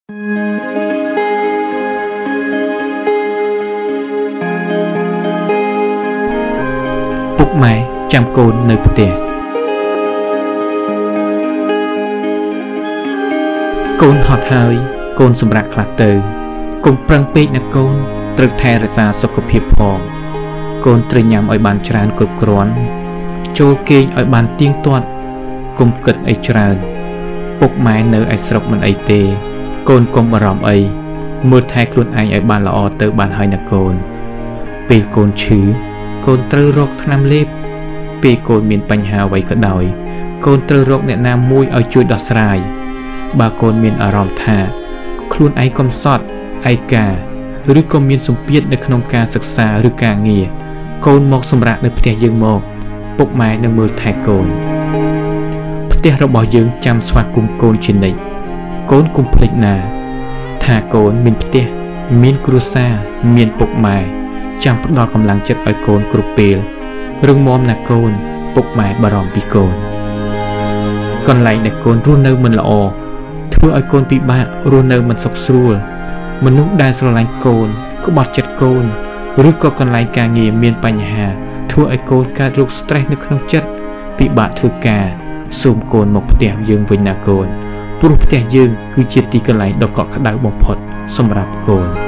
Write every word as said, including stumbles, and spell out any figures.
ពុកម៉ែចាំកូននៅផ្ទះកូនហត់ហើយកូនសម្រាប់ខ្លះទៅកុំប្រឹងពេកណាកូនត្រូវថែរក្សាសុខភាពផងកូនត្រូវញ៉ាំឲ្យបានច្រើនគ្រប់គ្រាន់ចូលគេងឲ្យបានទៀងទាត់កុំគិតអីច្រើនពុកម៉ែនៅឯស្រុកមិនអីទេកូនកុំបារម្ភអីមើលថែខ្លួនឯងឲ្យបានល្អទៅបានហើយណាកូនពេលកូនឈឺកូនត្រូវរកថ្នាំលេបពេលកូនមានបញ្ហាអ្វីក៏ដោយកូនត្រូវរកអ្នកណាមួយឲ្យជួយដោះស្រាយបើកូនមានអារម្មណ៍ថាខ្លួនឯងកំសត់ឯកាឬក៏មានសម្ពាធនៅក្នុងការសិក្សាឬការងារកូនមកសម្រាប់នៅផ្ទះយើងមកពុកម៉ែនឹងមើលថែកូនផ្ទះរបស់យើងចាំស្វាគមន៍កូនជានិច្ចកូនកុំភ្លេចណាថាកូនមានផ្ទះមានគ្រួសារមានពុកម៉ែចាំផ្ដល់កម្លាំងចិត្តឲ្យកូនគ្រប់ពេលរឹងមាំណាកូនពុកម៉ែបារម្ភពីកូនកន្លែងដែលកូនរស់នៅមិនល្អធ្វើឲ្យកូនពិបាករស់នៅមិនសុខស្រួលមនុស្សដែលស្រឡាញ់កូនក្បត់ចិត្តកូនឬក៏កន្លែងការងារមានបញ្ហាធ្វើឲ្យកូនកើតរោគ stress នៅក្នុងចិត្តពិបាកធ្វើការសូមកូនមកផ្ទះយើងវិញណាកូនព្រោះផ្ទះយើងគឺជាទីកន្លែងដ៏កក់ក្ដៅបំផុតសម្រាប់កូន